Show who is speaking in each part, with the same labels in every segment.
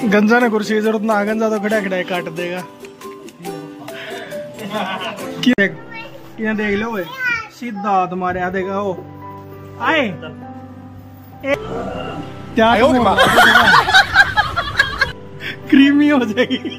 Speaker 1: गंजा ने कुर्सी की जरूरत ना, गंजा तो खड़ा खड़ा काट देगा। देख लो सीधा तुम्हारे देगा वो आए क्या क्रीमी हो जाएगी।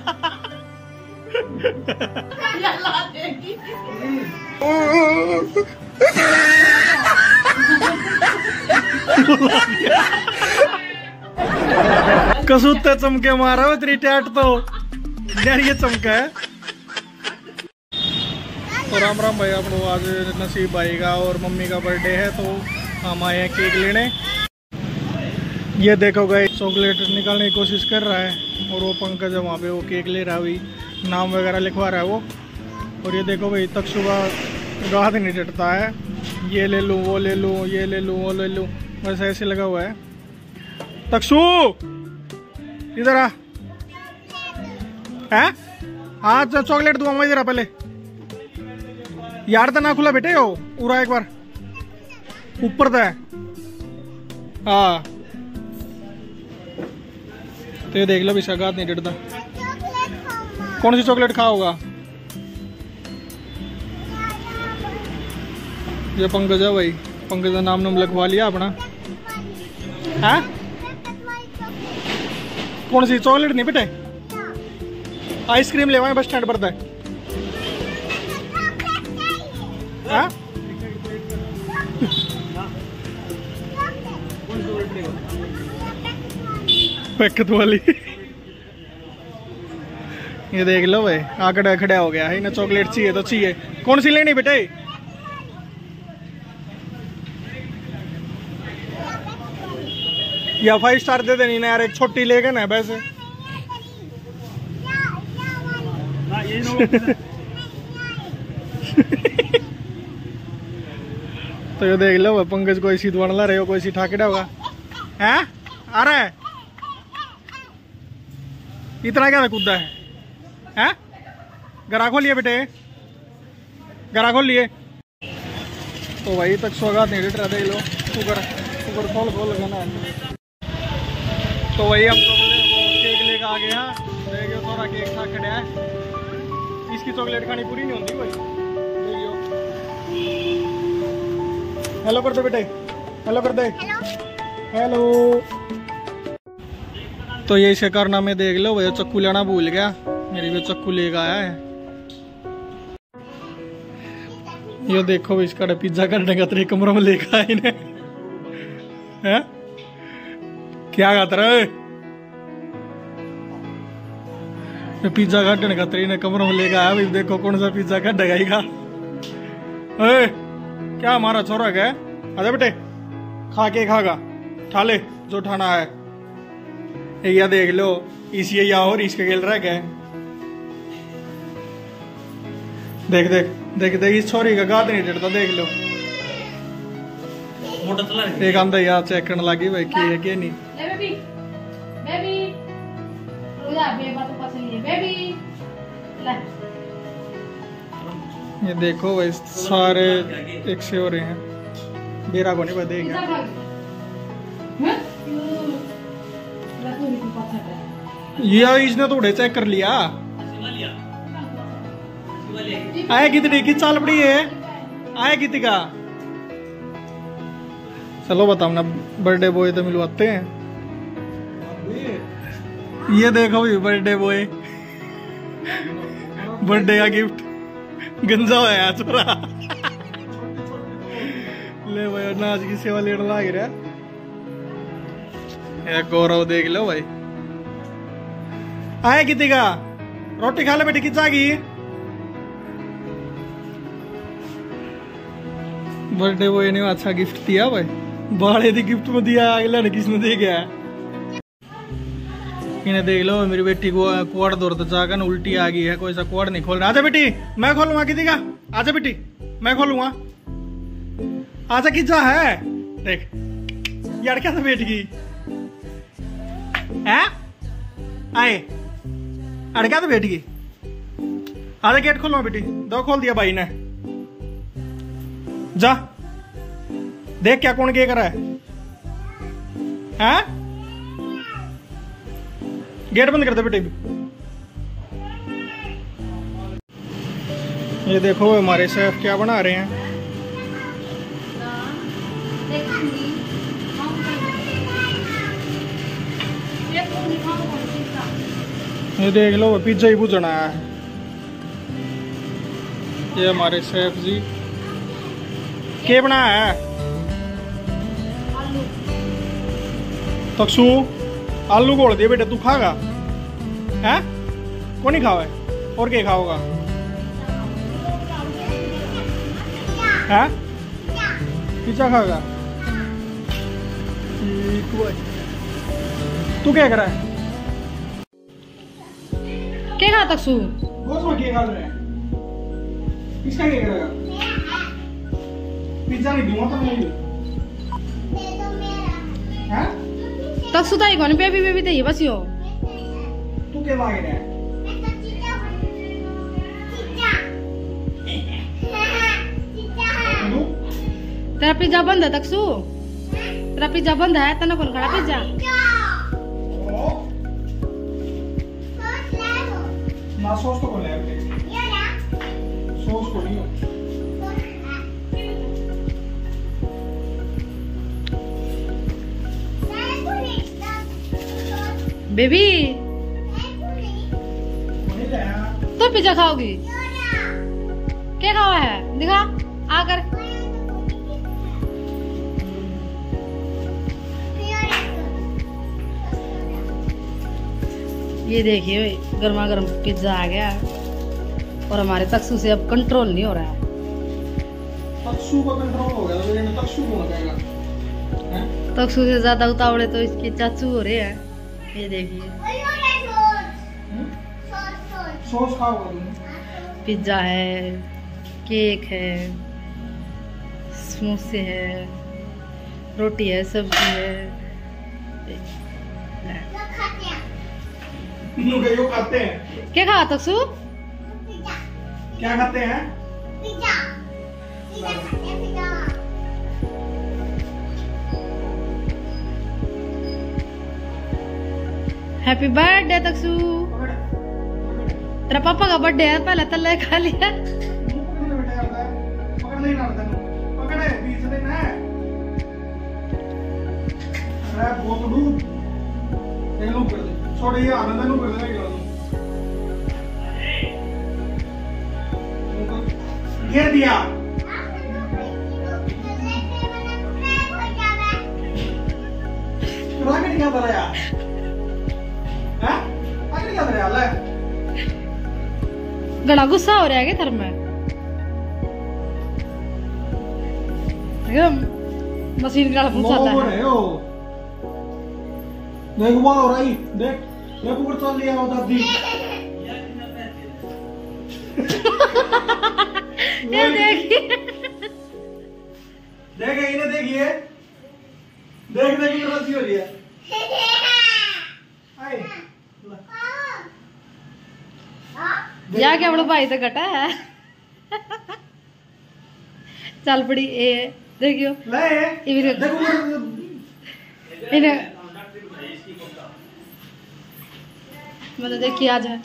Speaker 1: कसूते चमके मारा हो तेरी टैट तो यार, ये चमका है। तो राम राम भाई, आप लोग आज नसीब भाई का और मम्मी का बर्थडे है तो हम आए हैं केक लेने। ये देखो भाई चॉकलेट निकालने की कोशिश कर रहा है और वो पंकज है वहाँ पे, वो केक ले रहा है, अभी नाम वगैरह लिखवा रहा है वो। और ये देखो भाई तक सुबह गाद नहीं डटता है, ये ले लूँ वो ले लूँ, ये ले लूँ वो ले लूँ, बस ऐसे लगा हुआ है। तक्षु इधर आ, आज चॉकलेट दूंगा मैं, इधर आ पहले यार, तो ना खुला बेटे हो पूरा, एक बार ऊपर था। हाँ तो ये देख लो भी सगात नहीं डरता। कौन सी चॉकलेट खाओगा? ये पंकज है भाई, पंकज का नाम लिखवा लिया अपना। हाँ कौन सी चॉकलेट नहीं बेटे, आइसक्रीम लेवाएं बस स्टैंड पर है। हाँ पैकेट वाली ये देख लो भाई आकड़ा खड़ा हो गया है, इन्हें चॉकलेट चाहिए तो चाहिए। कौन सी लेनी बेटे? या 5 स्टार दे देनी ना यार, एक छोटी लेगा ना वैसे। तो ये देख लो पंकज कोई सी ला रहे हो, कोई सी ठाकेड़ा होगा। हैं आ रहा है इतना क्या कूदा है? हैं गरा खोलिए बेटे, गरा खोल लिए। तो वही तक स्वागत नहीं रहा, देख लो शुगर शुगर खोल खोल लगाना। तो वही हम केक लेकर आ गए हैं, देखियो थोड़ा केक खा खड़ा है, इसकी चॉकलेट खानी पूरी नहीं होती भाई। देखियो हेलो कर दो बेटे, हेलो कर दे, हेलो। तो ये इसे करना में देख लो भैया, चक्कू लेना भूल गया, मेरी भी चक्कू लेकर आया है। ये देखो इसका पिज्जा करने का तेरे कमरों में लेकर आए इन्हें, हैं क्या खाता रहे? पिज्जा काटने का तेरे कमरों में लेकर आया भाई, देखो कौन सा पिज्जा काटेगा। क्या हमारा छोरा गया? आजा बेटे खा के खागा, ठा ले जो ठाना है। या देख लो इसी या और इसके खेल रहा है। देख देख देख देख इस छोरी का गाद नहीं डरता, देख लो एक आंदा यार चेक करने लगी भाई की है कि नहीं। ये देखो भाई सारे एक से हो रहे हैं, बेरा को नहीं बदेगा। ये इसने थोड़े चेक कर लिया। आया कितनी की चाल पड़ी है, आया कितनी का? चलो बताओ ना, बर्थडे बॉय तो मिलवाते हैं। ये देखो भी बर्थडे बॉय, बर्थडे का गिफ्ट गंजा होया छोरा। ले भाई नाच की सेवा लेने लाग रहा। गौरव देख लो भाई, आया कितनी का? रोटी खा ले बेटी, कितना की? बर्थडे बॉय ने अच्छा गिफ्ट दिया भाई, बाड़े दी गिफ्ट में दिया, अगला ने किसने दे गया। इन्हें देख लो मेरी बेटी को क्वाड दौड़ता जाकर न उल्टी आ गई है, कोई सा क्वाड नहीं खोल रहा। आजा बेटी मैं खोलूंगा किसी का, आजा बेटी मैं खोलूंगा, आजा कितना है। देख यार क्या था बेटी की है, आए अड़का तो बेटी की। आजा गेट खोलो बेटी, दो खोल दिया भाई ने, जा देख क्या कौन क्या कर रहा है। गेट बंद कर दे बेटे। ये देखो हमारे शेफ क्या बना रहे हैं। ये देख लो पिज्जा ही भुजना है। ये हमारे शेफ जी क्या बनाया है? तक्षु आलू घोल दिए बेटे, तू खागा? हैं? कौन नहीं खावा है? और क्या खाओगा? हैं? पिज्जा खागा? तू क्या कर रहा है?
Speaker 2: क्या खा तक्षु?
Speaker 1: क्या खा रहे हैं? किसका क्या करेगा? पिज्जा नहीं दूंगा तो नहीं। हैं?
Speaker 2: तक्षु ताई कौन बेबी बेबी ताई बस यो।
Speaker 1: तू क्या मांग रहा है?
Speaker 2: तेरा पिज्जा बंद है तक्षु? तेरा पिज्जा बंद है? तना कौन खड़ा पिज्जा?
Speaker 1: ना सॉस तो कौन ले आया? सॉस को नहीं हो।
Speaker 2: बेबी तो पिज्जा खाओगी? क्या खावा है? दिखा आकर। ये देखिए गर्मा गर्म पिज्जा आ गया और हमारे तक्षु से अब कंट्रोल नहीं हो रहा है।
Speaker 1: तक्षु का कंट्रोल हो गया तो ये तक्षु कौन लगाएगा?
Speaker 2: तक्षु से ज्यादा उतावले तो इसके चाचू हो रहे हैं। ये देखिए
Speaker 1: सॉस खाओगा तुम?
Speaker 2: पिज्जा है, केक है, समोसे है, रोटी है, सब्जी है।
Speaker 1: यो खाते हैं।
Speaker 2: क्या खा तक्षु?
Speaker 1: क्या खाते हैं?
Speaker 3: पिज्जा। पिज्जा खाते हैं, पिज्जा।
Speaker 2: Happy birthday Takshu. तेरा पापा का बर्थडे है, पहले तल्ले खा लिया।
Speaker 1: पकड़ नहीं ना पकड़े बीच में ना। अरे बहुत दूर ये लोग कर दे। छोड़ ये आनंद नु कर देना गिर दिया। रॉकेट क्या कर रहा है? हैं? रॉकेट क्या कर रहा है?
Speaker 2: गड़ा गुस्सा हो रहा है क्या थर में? मशीन का पूछा था।
Speaker 1: देख वो हो रही, देख देख ऊपर चल लिया वो दादी।
Speaker 2: ये देखिए
Speaker 1: देख इन्हें देखिए, देख देख ऊपर रसी हो रही है। आए
Speaker 2: या क्या बड़ा भाई तो घटा है। चल पड़ी ए देखियो
Speaker 1: ले देखो
Speaker 2: इन्हें मतलब देखिए आज है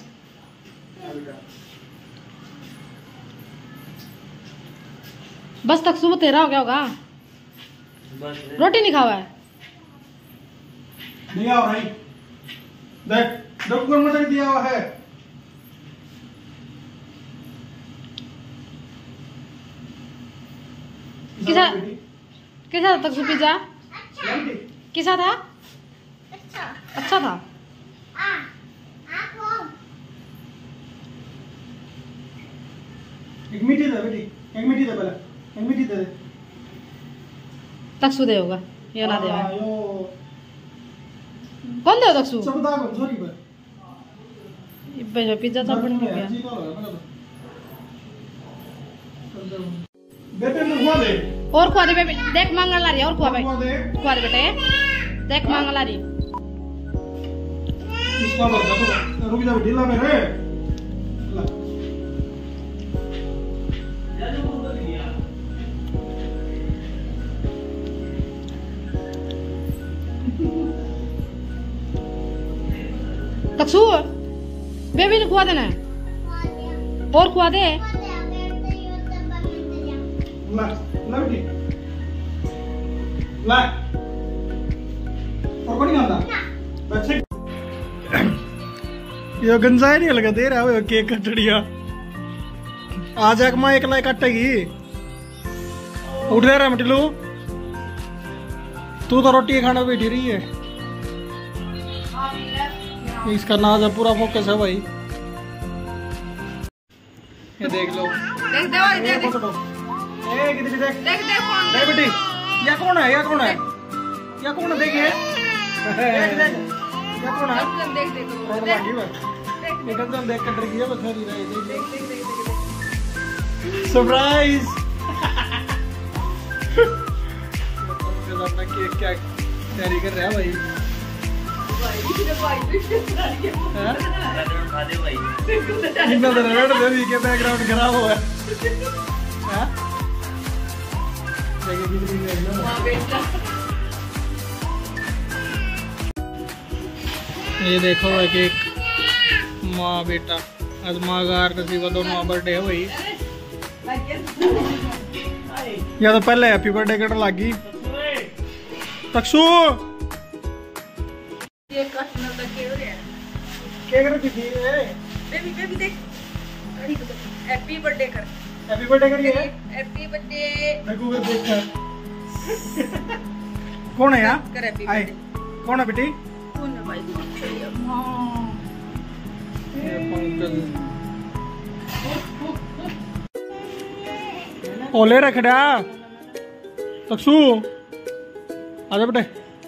Speaker 2: बस तक सुबह तेरा हो गया होगा। रोटी नहीं खावा है?
Speaker 1: नहीं आ रही। देख डॉक्टर मटन दिया हुआ है।
Speaker 2: कैसा था तक पिज्जा? कैसा था? अच्छा था।
Speaker 1: एक मीठी दे बेटी, एक मीठी दे पहले, एक मीठी दे।
Speaker 2: तक्षु दे होगा ये ना दे।
Speaker 1: यो
Speaker 2: कौन दे तक्षु?
Speaker 1: सबदा कौन सॉरी पर
Speaker 2: ये पिज्जा तो बन गया।
Speaker 1: बेटे ने खुआ दे
Speaker 2: और खुआ दे बेटे। देख मांगला ला रही है और खुआ भाई खुआ दे बेटे। देख मांगला ला रही
Speaker 1: इसका बर्गर तो रुक जा ढीला मेरे।
Speaker 2: तकसू बेबी ने खुआ देना है और खुआ दे।
Speaker 1: यो गंजाई नहीं लगा दे रहा है केक कटड़िया आज एक माँ एक लाई काटेगी। उठ दे रहा मटिलू तू तो रोटी खाना बैठी रही है। इसका नाज है पूरा फोकस है भाई। ये देख लो
Speaker 2: देख दे भाई देख
Speaker 1: देख
Speaker 2: देख
Speaker 1: देख बेटी या कौन है या कौन है या कौन है देखिए देख देख या कौन है
Speaker 2: देख देख
Speaker 1: और बाकी बस एक एकदम देख कर रही है बस रही रही देख सरप्राइज अपना केक क्या तैयारी कर रहा है भाई। के बैकग्राउंड खराब हुआ है। ये देखो एक माँ बेटा आज माँ का नसीबा दोनों बर्थडे है भाई। या तो पहले हैप्पी बर्थडे करने लगी तकसू केक रखी थी
Speaker 2: बेबी बेबी देख हैप्पी बर्थडे कर
Speaker 1: हैप्पी बर्थडे करिए
Speaker 2: हैप्पी बर्थडे
Speaker 1: गूगल देख कर कौन है यार
Speaker 2: कर हैप्पी
Speaker 1: आए कौन है बेटी
Speaker 2: कौन है भाई
Speaker 1: ये पंकज ओले रखड़ा तकसू आजा बेटे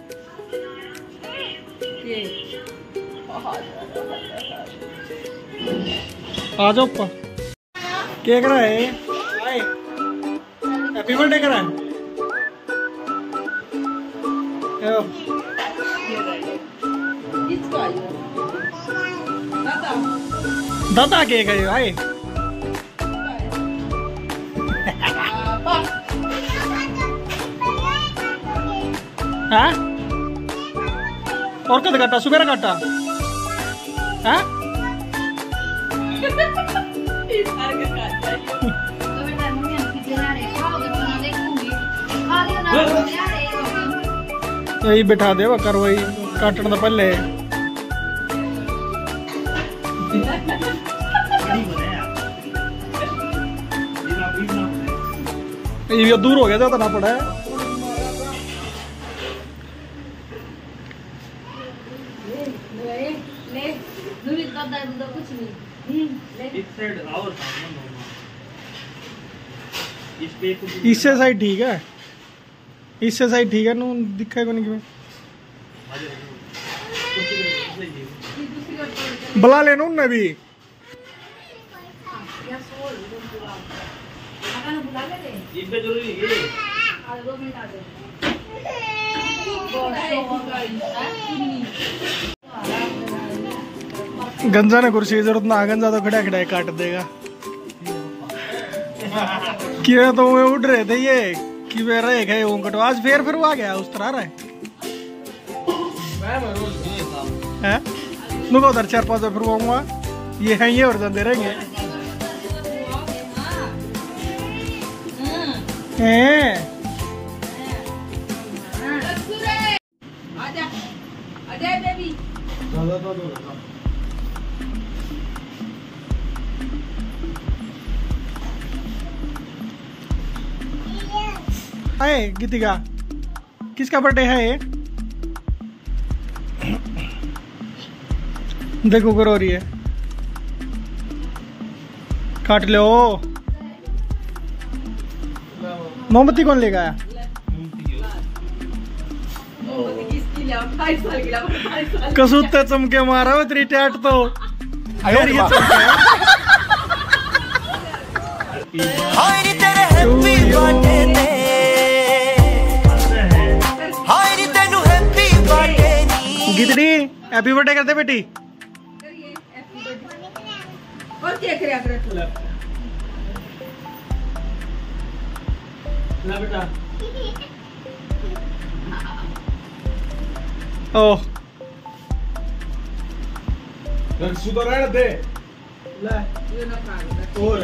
Speaker 1: आ जाओ ऊपर क्या कर रहा है हैप्पी बर्थडे कर रहा है दादा केक है भाई हाँ और कद काटा सुबह काटा हाँ यही बिठा दे कर वही काटने तो पहले ये दूर हो गया ज्यादा ना पड़ा है। इससे साइड ठीक है इससे साइड ठीक है नू दिखा है कि बुला लेना उन्हें भी गंजा ने कुर्सी जरूरत ना गंजा तो खड़ा खड़ा काट देगा। क्या तो वे उड़ रहे थे ये कि वे रहे गए वो कटो आज फिर वो आ गया उस तरह रहा है नुको उधर 4-5 फिर वो आऊंगा ये है ये और दे रहेंगे आए गीतिका किसका बर्थडे है ये देखो करो रही है काट लो मोमबत्ती कौन लेगा आया कसूते चमके मारा हो तेरी टैट तो यार ये चमके गिदड़ी हैप्पी बर्थडे करते बेटी
Speaker 2: और क्या करे
Speaker 1: ना बेटा ओह सुधर रहे थे ले
Speaker 2: ये ना खा
Speaker 1: और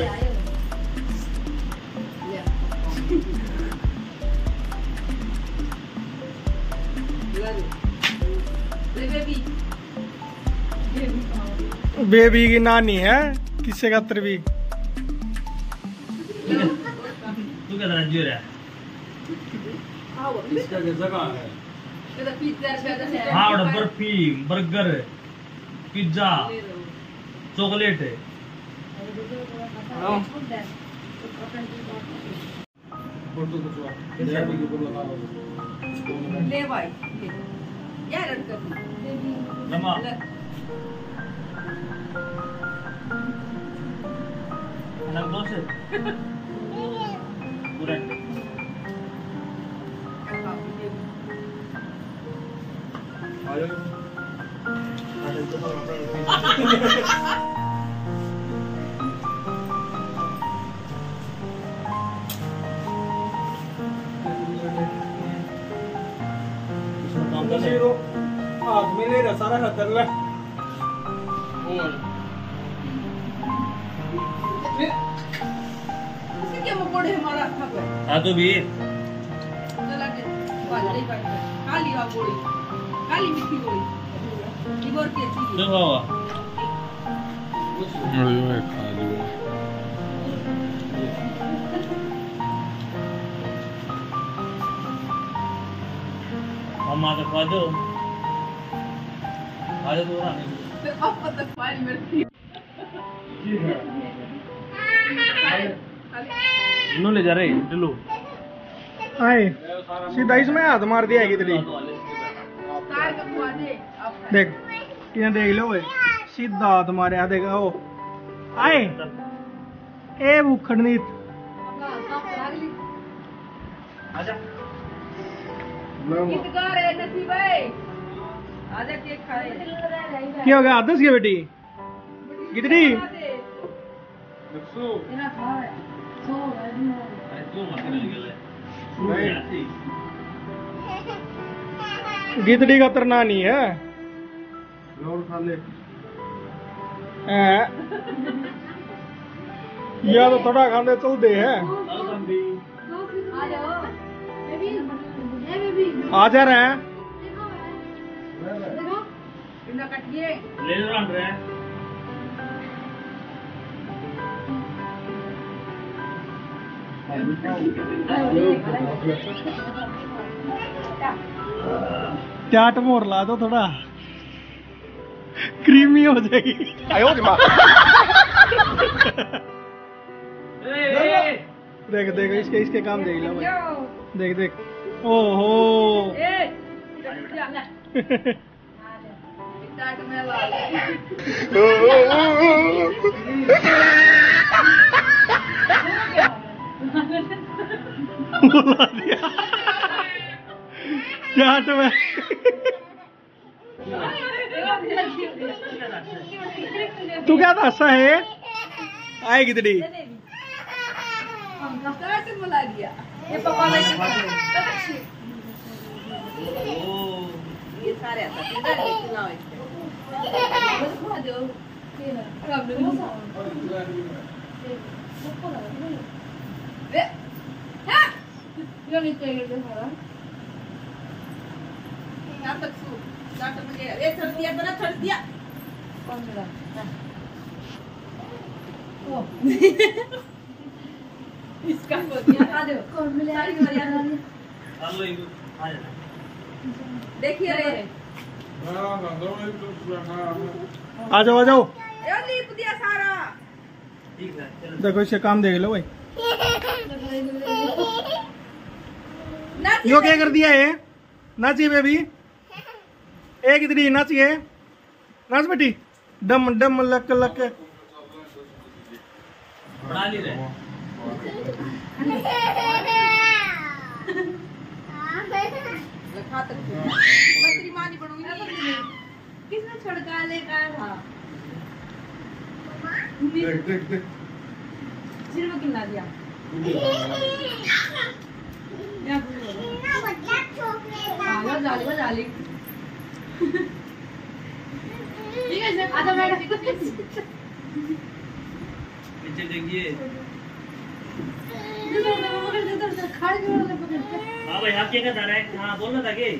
Speaker 1: बेबी की नानी है किससे का तरबी
Speaker 4: तू क्या रंजीर है इसका जगह है हाँ बर्फी बर्गर पिज्जा चॉकलेट है
Speaker 2: ले भाई यार
Speaker 4: नमा अनक दो से पूरा
Speaker 1: हाथ में ले रहा सारा खतर ले
Speaker 2: क्या मकोड़े हमारा खबर
Speaker 4: हाँ तो भी
Speaker 2: चला के काली वा गोली काली मिट्टी गोली लिवर की अच्छी
Speaker 4: जो हुआ मम्मा तो खा दो आज तो रहा नहीं
Speaker 2: अब तक फाइल मिलती
Speaker 4: नो ले जा रहे टिल्लू
Speaker 1: आए सीधा इसमें हाथ मार दिया है तेरी
Speaker 2: कार का खुआ दे
Speaker 1: देख यहाँ देख लो भाई सीधा हाथ मारे आ देख ओ आए ए भूखड़नीत
Speaker 4: आजा
Speaker 2: गीत गा रहे नसीब भाई आजा केक खाए
Speaker 1: क्या हो गया आदस की बेटी कितनी
Speaker 2: इना खा सो
Speaker 4: अरे तू मत कर गले
Speaker 1: गिदड़ी का तरना नहीं है खा ले या तो थोड़ा खाने चल दे है आ जा रहे हैं
Speaker 2: इना कटिए
Speaker 4: ले लो रहे
Speaker 1: चाट मोर ला दो थोड़ा क्रीमी हो जाएगी देख देख इसके इसके काम देख लो भाई देख देख ओहो बुला दिया चाट में तू क्या था हंसा है आएगी तेरी
Speaker 2: बुला दिया ये पापा ने ये सारे आता किधर इतना है बस खा दो कब ले वे हां ये नहीं चाहिए तो हमारा यहां तक सु जाट मुझे ये छोड़ दिया तो ना छोड़ दिया कौन सा ओ इसका को दिया खा दो कौन मिले आ गया
Speaker 4: लो इधर आ जा
Speaker 2: देखिए रे
Speaker 1: आ जाओ
Speaker 2: ये लीप दिया सारा
Speaker 4: ठीक है चलो
Speaker 1: देखो इसके काम देख लो भाई
Speaker 2: नाची
Speaker 1: यो क्या कर दिया है नाची बेबी एक इतनी नाची है नाच बेटी डम डम लक लक
Speaker 4: बना ली रे
Speaker 2: लखा तक मछली मानी बनूंगी किसने छड़का लेकर था
Speaker 1: देख देख देख
Speaker 2: सिर्फ कितना दिया या जाली जाली ठीक है आधा मिनट
Speaker 4: नीचे देखिए। हाँ भाई आप क्या कहता रहे? हाँ बोलना था कि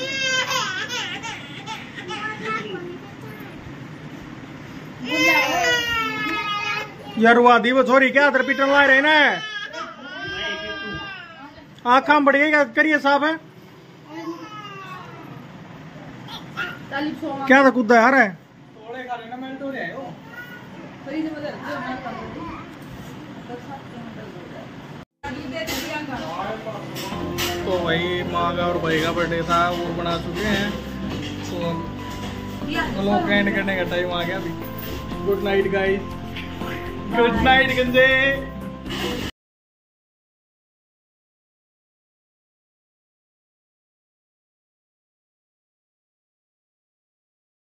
Speaker 1: यार वो आदि वो छोरी क्या अदर पीटन ला रहे ना आँखा बढ़ गई क्या करिए साहब है क्या था कूदा यार है तो भाई माँ का और भाई का बर्थडे था वो बना चुके हैं तो लोग एंड करने का टाइम आ गया अभी। Good night guys, good night गंजे।